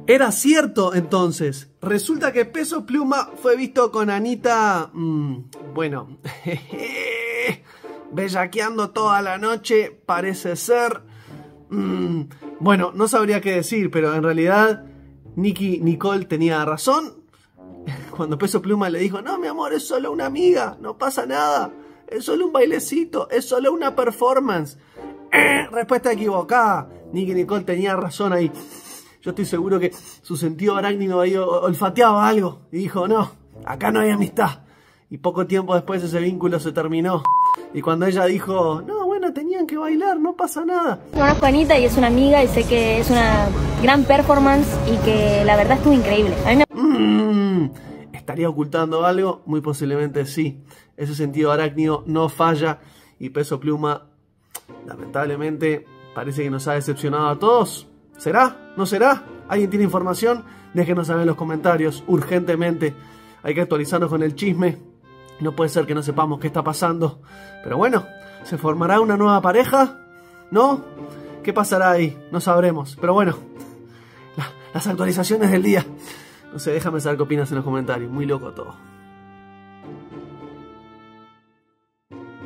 Era cierto entonces. Resulta que Peso Pluma fue visto con Anita, bueno, bellaqueando toda la noche, parece ser. Bueno, no sabría qué decir, pero en realidad Nicki Nicole tenía razón. Cuando Peso Pluma le dijo, no mi amor, es solo una amiga, no pasa nada, es solo un bailecito, es solo una performance. Respuesta equivocada. Nicki Nicole tenía razón ahí. Yo estoy seguro que su sentido arácnido ahí olfateaba algo y dijo, no, acá no hay amistad. Y poco tiempo después ese vínculo se terminó. Y cuando ella dijo, no, bueno, tenían que bailar, no pasa nada. Conozco a Anita y es una amiga y sé que es una gran performance y que la verdad estuvo increíble. A mí me... ¿Estaría ocultando algo? Muy posiblemente sí. Ese sentido arácnido no falla y Peso Pluma, lamentablemente, parece que nos ha decepcionado a todos. ¿Será? ¿No será? ¿Alguien tiene información? Déjenos saber en los comentarios, urgentemente. Hay que actualizarnos con el chisme. No puede ser que no sepamos qué está pasando. Pero bueno, ¿se formará una nueva pareja? ¿No? ¿Qué pasará ahí? No sabremos. Pero bueno, las actualizaciones del día. No sé, déjame saber qué opinas en los comentarios. Muy loco todo.